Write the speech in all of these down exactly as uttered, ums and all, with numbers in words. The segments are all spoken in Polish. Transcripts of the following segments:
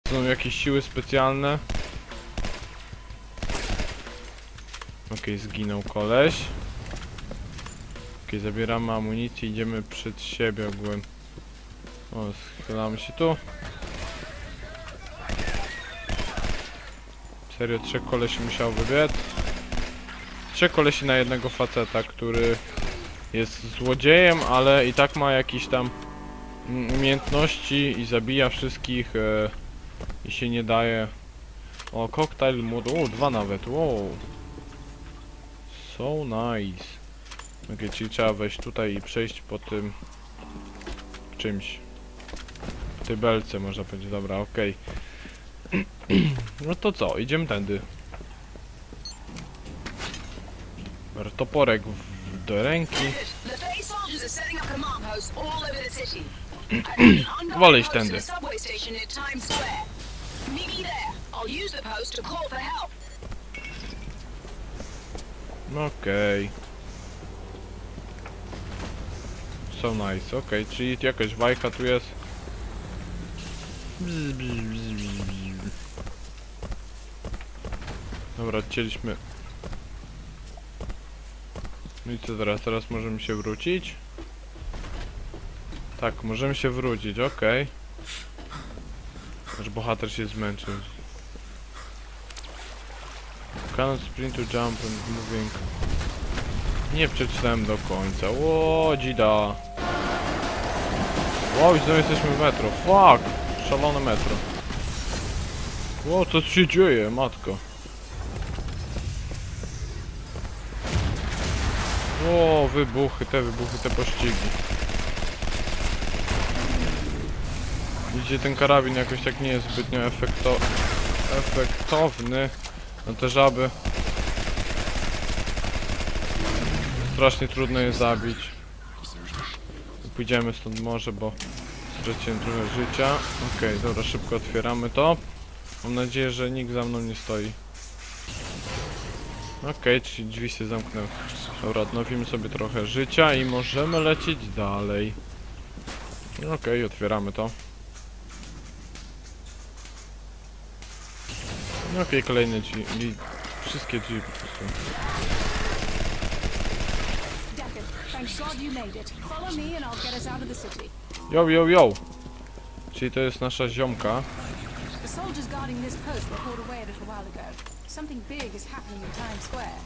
Są jakieś siły specjalne. Okej, okay, zginął koleś. Okej, okay, zabieramy amunicję, idziemy przed siebie ogółem. O, schylamy się tu. Serio, trzech kolesi musiało wybiec. Trzech kolesi na jednego faceta, który jest złodziejem, ale i tak ma jakieś tam umiejętności i zabija wszystkich e, i się nie daje. O, koktajl młody. O, dwa nawet. Wow. So nice. Ok, czyli trzeba wejść tutaj i przejść po tym czymś. W tej belce można powiedzieć. Dobra, okej. Okay. No to co? Idziemy tędy. Toporek w, do ręki. Wolę iść tędy. Okej. Okay. So nice, okej, okay. Czyli jakaś bajka tu jest. Dobra, odcięliśmy. No i co teraz? Teraz możemy się wrócić? Tak, możemy się wrócić, okej. Okay. Nasz bohater się zmęczył. Cannot sprint to jump and moving. Nie przeczytałem do końca. Ło, dzida. Wow, i znowu jesteśmy w metro. Fuck! Szalone metro. Ło, co się dzieje, matko? O, wybuchy, te wybuchy, te pościgi. Widzicie, ten karabin jakoś tak nie jest zbytnio efekto efektowny na te żaby. Strasznie trudno je zabić. Pójdziemy stąd może, bo straciłem trochę życia. Okej, okay, dobra, szybko otwieramy to. Mam nadzieję, że nikt za mną nie stoi. Okej, okay, czyli drzwi się zamknęły. Dobra, odnowimy sobie trochę życia i możemy lecieć dalej. Okej, okay, otwieramy to. Okej, okay, kolejne drzwi. Wszystkie drzwi po prostu. Yo, yo, yo! Czyli to jest nasza ziomka. Something big is happening in Times Square.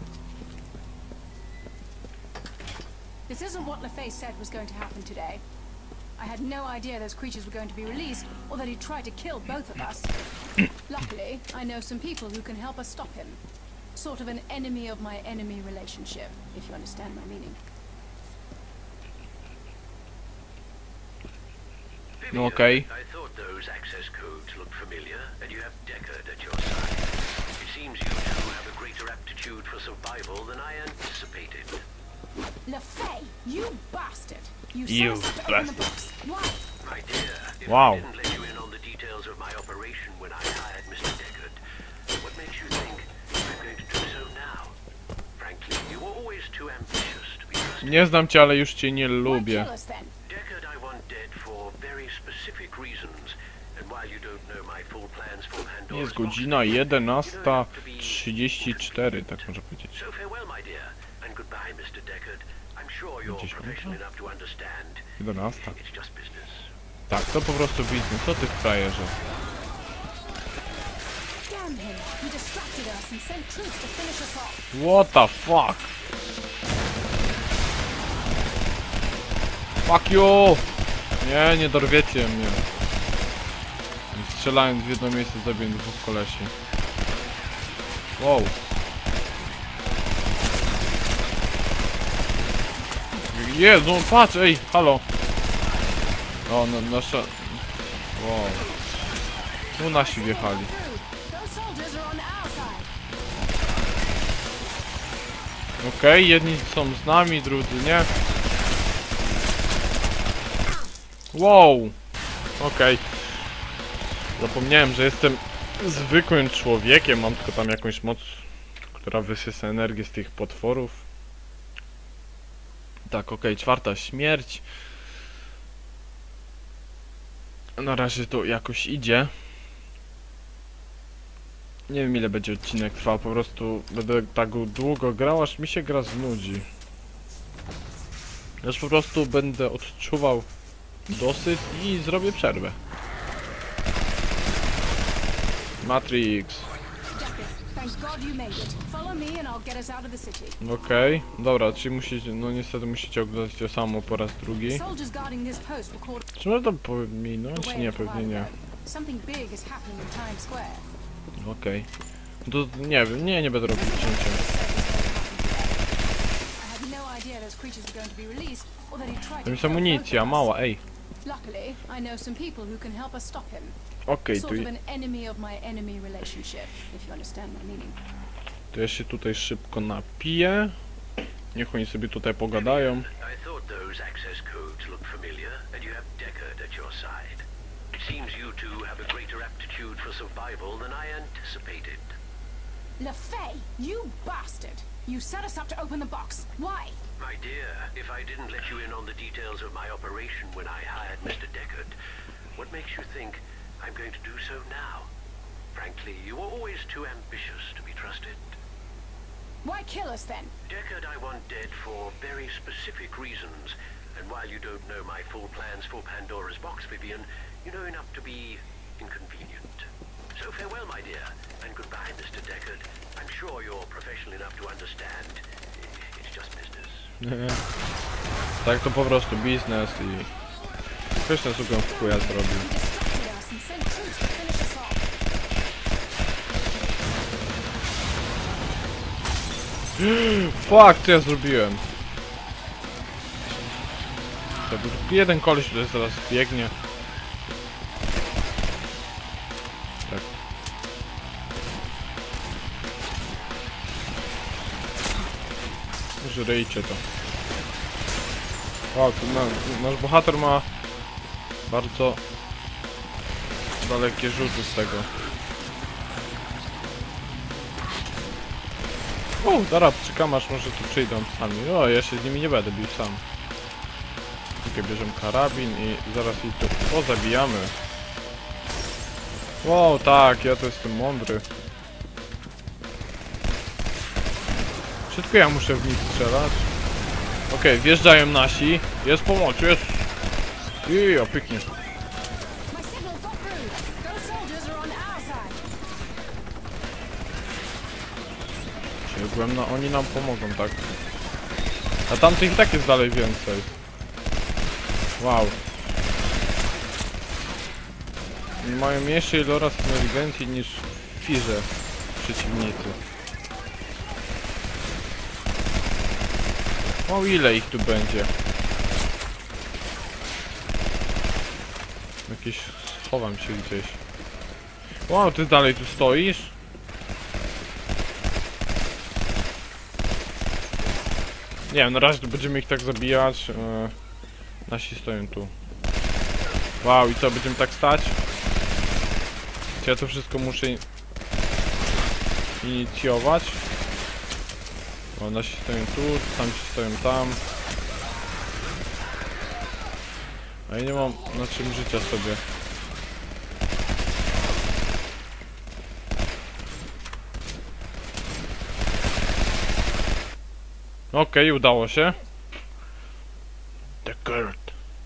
This isn't what LaFace said was going to happen today. I had no idea those creatures were going to be released, or that he'd try to kill both of us. Luckily, I know some people who can help us stop him. Sort of an enemy of my enemy relationship, if you understand my meaning. No, okay. I thought those access codes looked familiar, and you have Deckard at your side. It seems you two have a greater aptitude for survival than I anticipated. LaFay, you bastard! You, you bastard! Why? My dear, if wow. I didn't let you in on the details of my operation when I hired Mister Deckard, what makes you think I'm going to do so now? Frankly, you were always too ambitious to be trusted. Nie znam cię, ale już cię nie lubię. Deckard I want dead for very specific reasons, and while you don't know my full plans for Pandora's. Jest godzina jedenasta trzydzieści cztery, tak można powiedzieć. So farewell, my dear, and goodbye, Mister Deckard. I'm sure you're professional enough to understand. jedenasta. It's just business. Tak, to po prostu biznes. Co ty frajerze? What the fuck? Fuck you! Nie, nie dorwiecie mnie. Strzelając w jedno miejsce zabiję dwóch kolesi. Wow. Jezu, no patrz, ej, halo. O, no, nasza... Wow. No nasi wjechali. Okej, okay, jedni są z nami, drudzy nie. Wow. Okej. Okay. Zapomniałem, że jestem zwykłym człowiekiem. Mam tylko tam jakąś moc, która wysysa energię z tych potworów. Tak, okej, okay, czwarta śmierć. Na razie to jakoś idzie. Nie wiem ile będzie odcinek trwał, po prostu będę tak długo grał, aż mi się gra znudzi. Aż po prostu będę odczuwał dosyć i zrobię przerwę. Matrix. Okej, okay. Dobra, czyli musicie, no niestety musicie oglądać to samo po raz drugi. Czy można to pominąć? Nie, pewnie nie. Okej. Okay. To nie wiem, nie, nie będę robić cięcia. To jest amunicja, mała, ej. Okej, okay, tu... To ja się tutaj szybko napiję. Niech oni sobie tutaj pogadają. LeFay, you bastard! You set us up to open the box. Why? My dear, if I didn't let you in on the details of my operation when I hired Mister Deckard, what makes you think I'm going to do so now? Frankly, you were always too ambitious to be trusted. Why kill us then? Deckard I want dead for very specific reasons. And while you don't know my full plans for Pandora's box, Vivian, you know enough to be inconvenient. So farewell, my dear, and goodbye, Mister Deckard. I'm sure you're professional enough to understand. It's just business. Tak to po prostu biznes i... Ktoś na sługę w chuja zrobił. Fuck, co ja zrobiłem? To był jeden koleś, który zaraz biegnie. Tak. Żryjcie to. O, tu na, nasz bohater ma bardzo dalekie rzuty z tego. O, zaraz czekam aż może tu przyjdą sami. O, ja się z nimi nie będę bił sam. Tylko bierzemy karabin i zaraz ich tu pozabijamy. Wow, tak, ja to jestem mądry. Wszystko ja muszę w nich strzelać. Okej, okay, wjeżdżają nasi. Jest pomoc, jest. I opyknie. Biegłem, no oni nam pomogą, tak? A tamtych i tak jest dalej więcej. Wow. Mają mniejszy iloraz inteligencji niż w firze przeciwnicy. O, ile ich tu będzie? Jakieś... schowam się gdzieś. Wow, ty dalej tu stoisz? Nie wiem, na razie to będziemy ich tak zabijać. Eee, nasi stoją tu. Wow, i co, będziemy tak stać? Czy ja to wszystko muszę inicjować? O, nasi stoją tu, tamci stoją tam. A ja nie mam na czym życia sobie. Okej, okay, udało się. Deckard.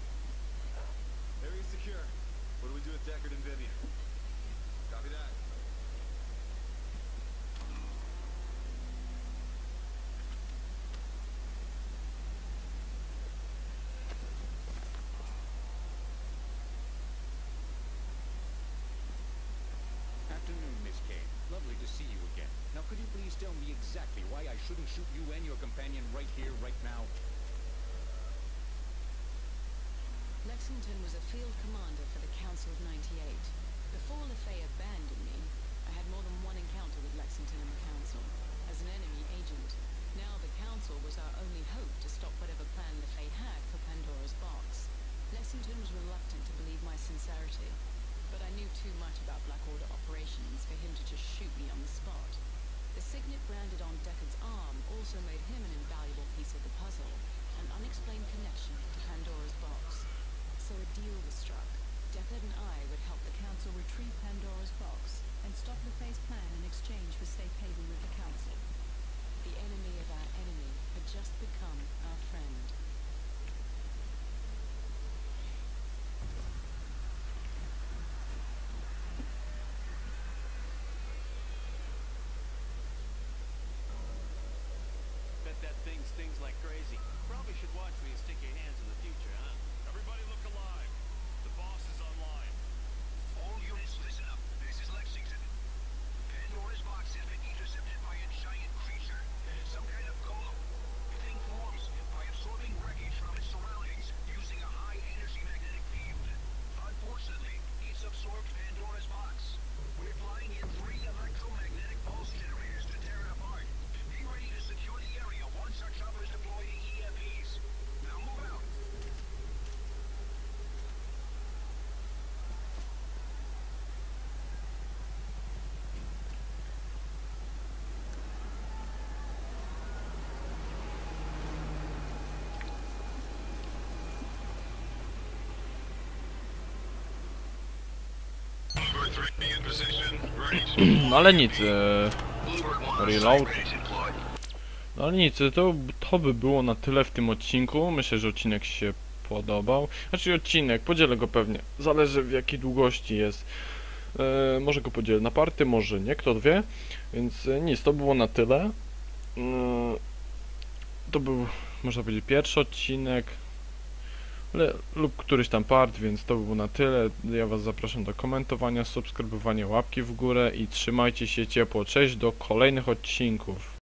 Lexington was a field commander for the Council of ninety-eight. Before LeFay abandoned me, I had more than one encounter with Lexington and the Council, as an enemy agent. Now the Council was our only hope to stop whatever plan LeFay had for Pandora's box. Lexington was reluctant to believe my sincerity, but I knew too much about Black Order operations for him to just shoot me on the spot. The signet branded on Deckard's arm also made him an invaluable piece of the puzzle, an unexplained connection to Pandora's box. So a deal was struck. Deckard and I would help the Council retrieve Pandora's could watch me and stick your hands in the future, huh? Everybody look alive. The boss is online. All units, listen up. This is Lexington. Pandora's box has been intercepted by a giant creature. Some kind of golem. The thing forms by absorbing wreckage from its surroundings using a high-energy magnetic field. Unfortunately, it's absorbed Pandora's box. We're flying in three electromagnetic pulse generators to tear it apart. Be ready to secure the area once our choppers deploy the E M Ps. Now move out. No ale nic, e, reload. No ale nic, to, to by było na tyle w tym odcinku. Myślę, że odcinek się podobał. Znaczy odcinek, podzielę go pewnie. Zależy w jakiej długości jest. E, może go podzielę na party, może nie, kto wie. Więc e, nic, to było na tyle. E, to był, można powiedzieć, pierwszy odcinek. Le, lub któryś tam part, więc to by było na tyle. Ja was zapraszam do komentowania, subskrybowania, łapki w górę i trzymajcie się ciepło. Cześć, do kolejnych odcinków.